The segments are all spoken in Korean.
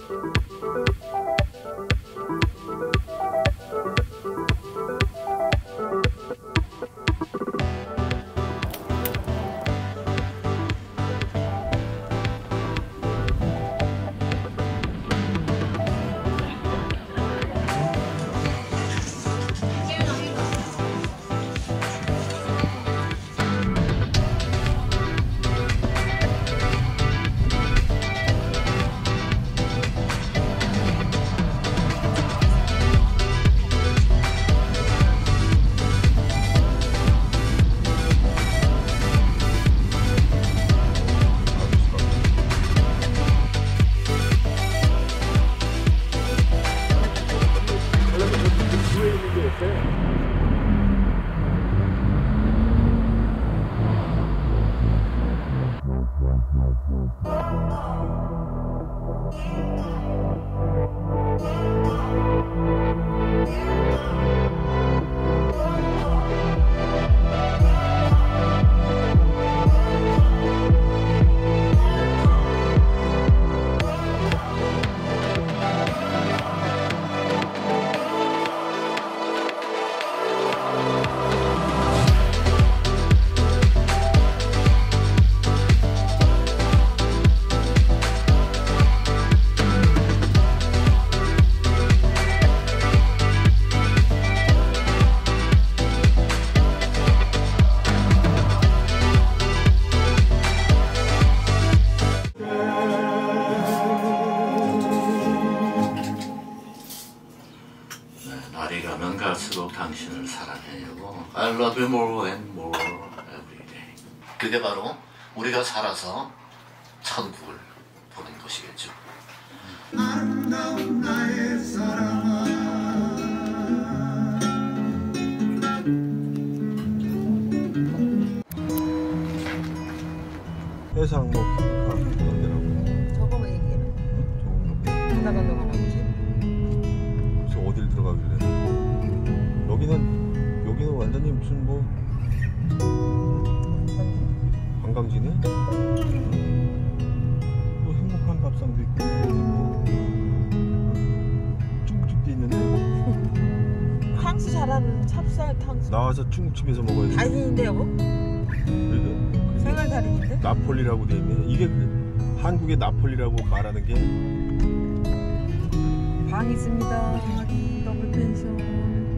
갈수록 당신을 사랑해요. I love you more and more every day. 그게 바로 우리가 살아서 천국을 보는 것이겠죠. 아름다운 나의 사랑아. 해상목인가 그런 데라고. 저거만 얘기해. 하나 건너가나 보지. 그래서 어딜 들어가길래? 여기는 완전히 무슨 뭐 관광지네? 뭐 행복한 밥상도 있고 중국집도 있는데. 탕수 잘하는 찹쌀 탕수. 나와서 중국집에서 먹어야지. 달인인데 여보? 생활 달인인데? 나폴리라고 돼 있네. 이게 한국의 나폴리라고 말하는 게 방 있습니다. 더블 펜션.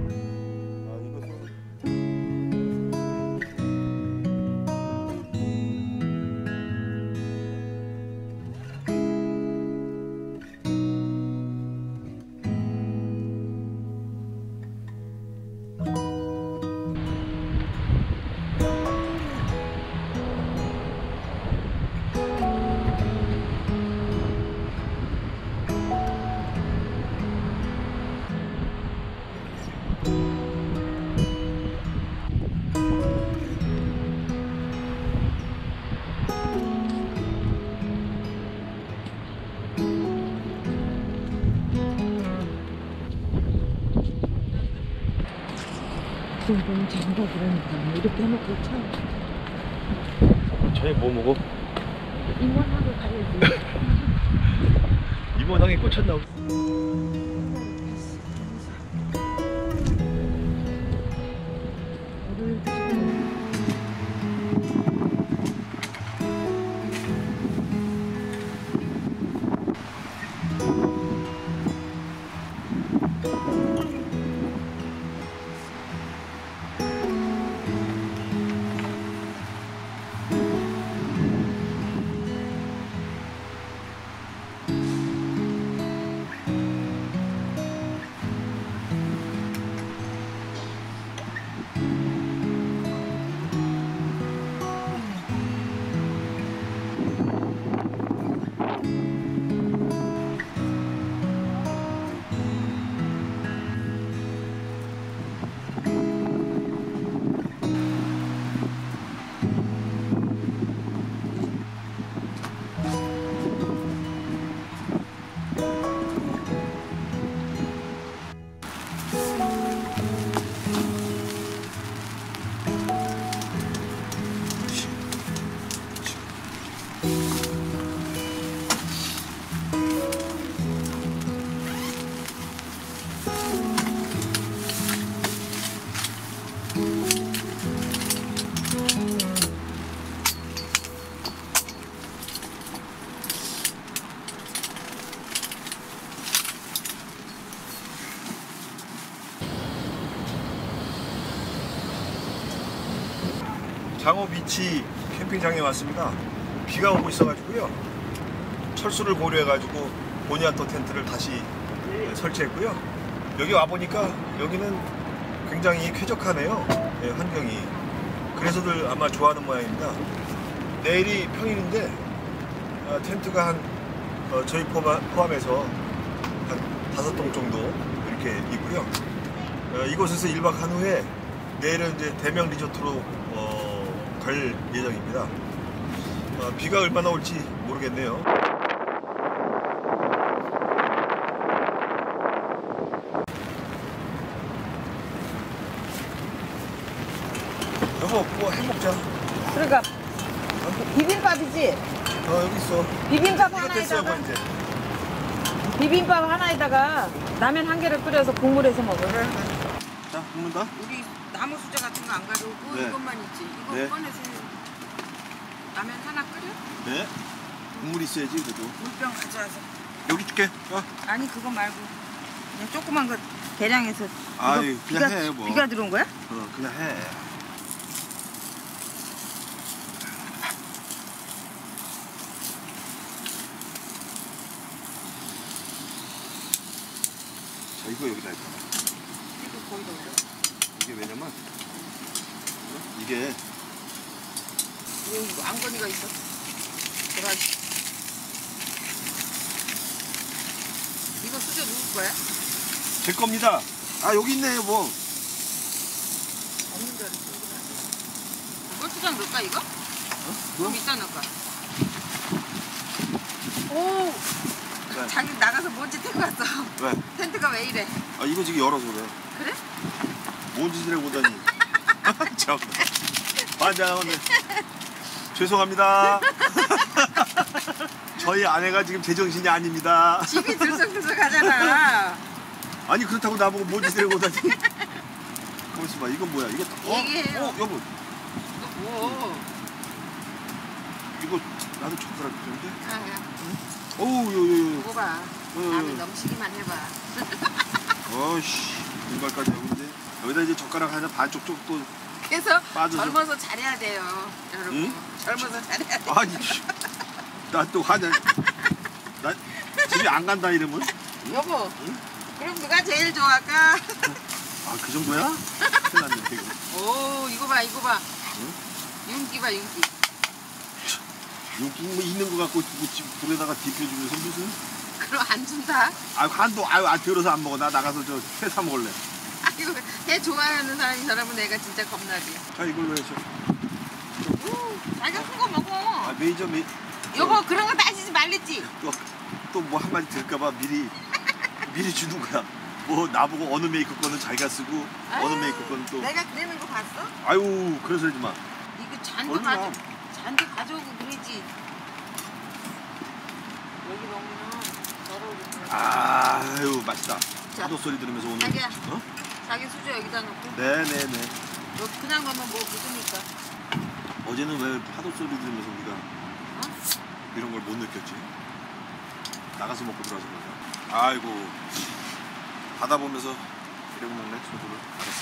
너무 잘한다 그러니까 이렇게 해놓고 참. 저희 뭐 먹어? 임원하고 가야지. 임원항에 꽂혔나? 장호비치 캠핑장에 왔습니다. 비가 오고 있어가지고요. 철수를 고려해가지고 보니아토 텐트를 다시 설치했고요. 여기 와보니까 여기는 굉장히 쾌적하네요. 예, 환경이. 그래서들 아마 좋아하는 모양입니다. 내일이 평일인데 텐트가 저희 포함해서 한 5동 정도 이렇게 있고요. 이곳에서 1박 한 후에 내일은 이제 대명 리조트로 갈 예정입니다. 비가 얼마나 올지 모르겠네요. 여보, 뭐 해먹자. 그러니까 비빔밥이지? 여기 있어. 비빔밥 이거 됐어요, 하나에다가 이제. 비빔밥 하나에다가 라면 한 개를 끓여서 국물에서 먹어. 자, 먹는다. 우리 나무 수저 같은 거 안 가져오고 네. 이것만 있지. 이거 네. 꺼내서 라면 하나 끓여? 네. 국물 있어야지, 그래도. 물병 가져와서. 여기 줄게. 아니 그거 말고 그냥 조그만 거 대량해서. 아이, 이거 그냥 비가, 해, 뭐. 비가 들어온 거야? 그냥 해. 자, 이거 여기다 해봐. 이거 거기다 올려. 이게 왜냐면, 이게 이거 안건이가 있어. 도라지. 이거 수저 누구 거야? 제 겁니다. 여기 있네, 뭐. 없는 줄 알았어. 고추장 넣을까 이거? 좀 이따 넣을까? 오! 왜? 자기 나가서 먼지 태고 왔어. 왜? 텐트가 왜 이래? 이거 지금 열어서 그래. 그래? 뭔 짓을 해보다니. 참. 맞아, 오늘. 죄송합니다. 저희 아내가 지금 제정신이 아닙니다. 집이 들썩들썩하잖아. 아니, 그렇다고 나보고 뭔 짓을 해보다니. 가만있어 봐, 이건 뭐야? 이거 얘기해요. 여보, 이거 뭐? 이거 나도 젓가락 필요한데? 야. 어우, 요요요. 이거 봐. 다음에 넘치기만 해봐. 어이씨, 등발까지 하고 있는데. 여기다 이제 젓가락 하나 반쪽 쪽도. 그래서 빠져서. 젊어서 잘해야 돼요, 여러분. 응? 젊어서 잘해야 돼. 아니, 나 또 하냐. 나 집에 안 간다, 이러면. 여보, 응? 그럼 누가 제일 좋아할까? 그 정도야? 큰일 났네, 이거. 오, 이거 봐, 이거 봐. 응? 윤기 봐, 윤기. 여기 뭐 있는 거 갖고 뭐 집 불에다가 뒤펴주면서 무슨? 그럼 안 준다? 한도 들어서 안 먹어. 나 나가서 회 사 먹을래. 아이고, 애 좋아하는 사람은 애가 진짜 겁나지. 자, 이걸로 해줘. 자기가 큰 거 먹어. 메이저 여보, 그런 거 따지지 말랬지. 또 뭐 한마디 들을까봐 미리 주는 거야. 뭐 나보고 어느 메이커 거는 자기가 쓰고 어느 메이커 거는 또. 내가 그러는 거 봤어? 아유, 그래서 하지 마. 이거 잔도 얼마나? 잔도 가져오고 그러지. 여기 먹으면 저러고. 아유, 맛있다. 자, 파도 소리 들으면서 오늘. 자기야. 자기 수저 여기다 놓고. 네네네. 너 그냥 넣으면 뭐 묻으니까. 어제는 왜 파도 소리 들으면서 우리가 이런 걸 못 느꼈지? 나가서 먹고 들어와서 그런가? 아이고, 바다 보면서 이러고 먹네, 소주를.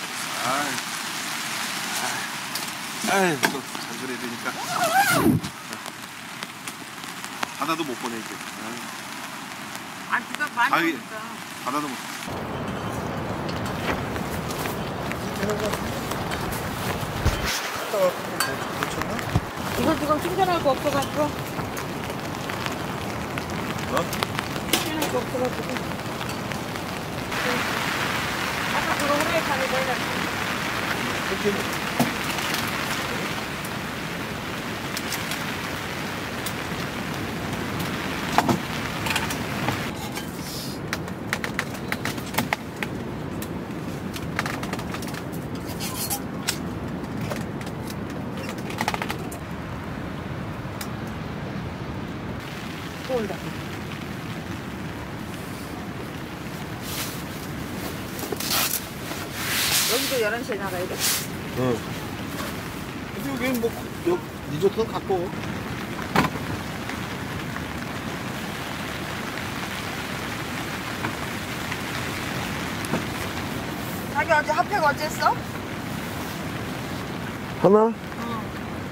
알았어. 아이, 또 잔소리 해야 되니까. 바다도 못 보내, 이제. 아니, 비가 많이 아이. 오니까. 바다도 못. 이거 지금 충전할 거 없어가지고. 충전할 거 없어가지고. 아까 그거 후라이팬에 넣어놨지. 또 온다. 여기도 11시에 나가야 돼? 응. 근데 여기 뭐, 리조트는 갖고. 자기 어제 핫팩 어쨌어? 하나?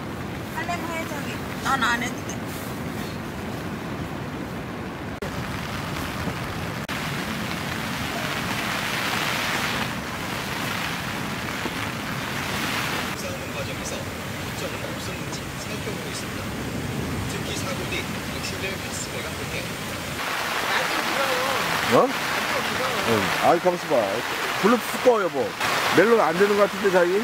하려면 해 저기. 난 안 해도 돼. 싸우는 과정에서 이점은 없었는지 살펴보고 있습니다. 특히 사고 뒤 격실될 가스배가 통해 어? 응. 아이 가만있어 봐. 블루투스 꺼 여보. 멜론 안 되는 것 같은데 자기?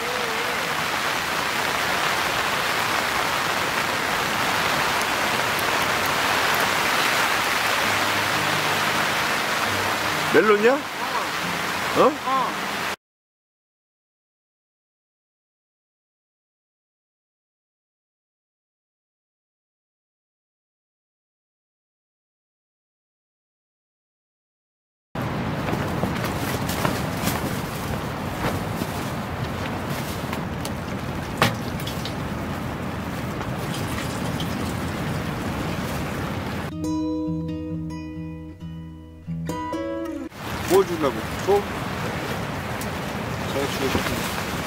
멜론이야? 어? 뭘 주려고? 소? 제가 주고 싶은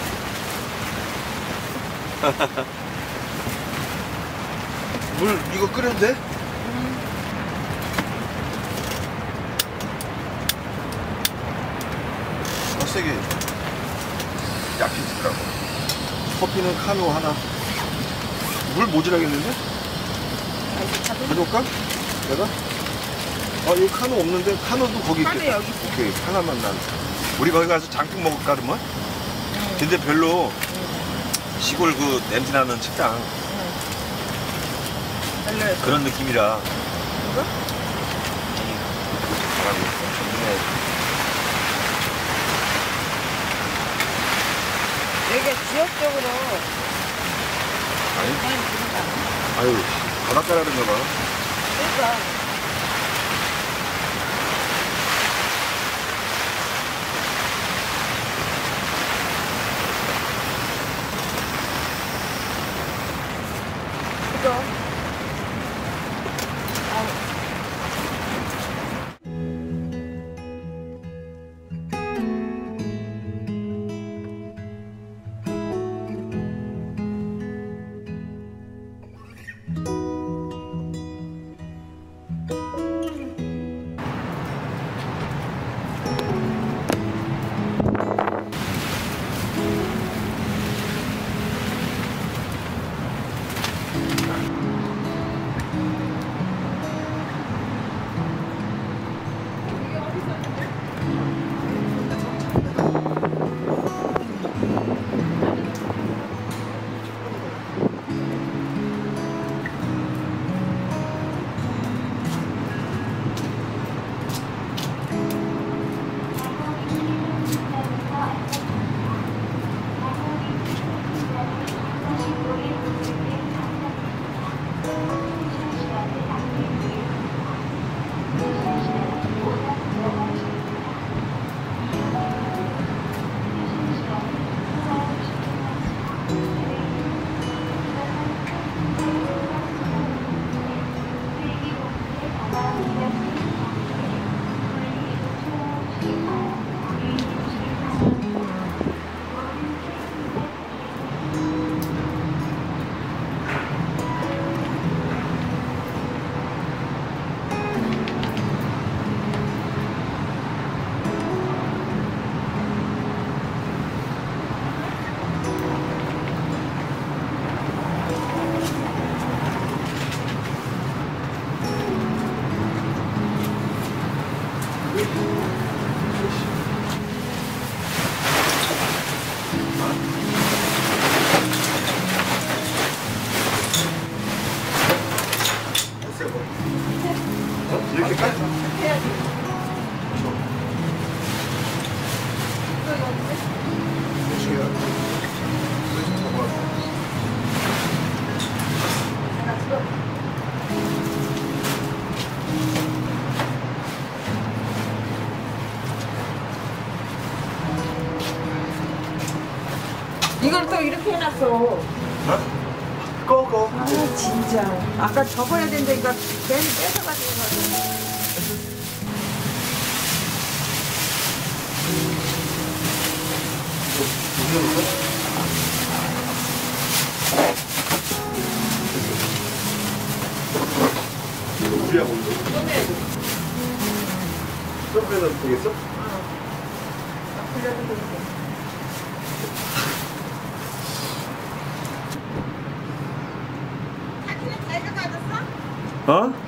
물 이거 끓여도 돼? 세게 약해지더라고. 커피는 카누 하나. 물 모자라겠는데? 가져올까? 내가? 여기 카누 없는데 카누도 거기 카누 있겠다. 여기 있어. 오케이 하나만 난. 우리 거기 가서 장국 먹을까 그러면? 근데 별로 시골 그 냄새 나는 식당 별로였어. 그런 느낌이라. 이거? 바람이 엄청 부네. 여기가 지역적으로 아니? 많이 부른다. 아유 바닷가라는가 봐. 그러니까 그죠? 이렇게 깔? 이걸 또 이렇게 해놨어. 꺼. 아 진짜. 아까 접어야 된다니까 괜히 뺏어가지고. 서브에다 되겠어? 그래도 되겠어. 사진은 잘 가져왔어? 어?